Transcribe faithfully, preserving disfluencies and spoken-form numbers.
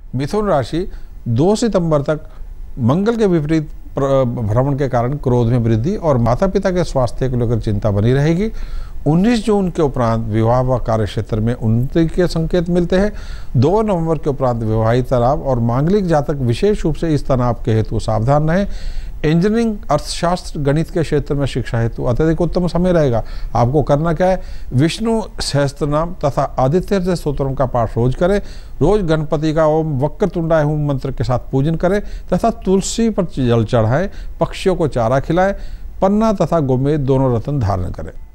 मिथुन राशि दो सितंबर तक मंगल के विपरीत भ्रमण के कारण क्रोध में वृद्धि और माता पिता के स्वास्थ्य को लेकर चिंता बनी रहेगी। उन्नीस जून के उपरांत विवाह व कार्य क्षेत्र में उन्नति के संकेत मिलते हैं। दो नवंबर के उपरांत विवाहित तनाव और मांगलिक जातक विशेष रूप से इस तनाव के हेतु सावधान रहें। इंजीनियरिंग, अर्थशास्त्र, गणित के क्षेत्र में शिक्षा हेतु अत्यधिक उत्तम समय रहेगा। आपको करना क्या है, विष्णु सहस्त्रनाम तथा आदित्य से स्तोत्रों का पाठ रोज करें। रोज गणपति का ओम वक्रतुंडाय हुम मंत्र के साथ पूजन करें तथा तुलसी पर जल चढ़ाएं। पक्षियों को चारा खिलाएं। पन्ना तथा गोमेद दोनों रत्न धारण करें।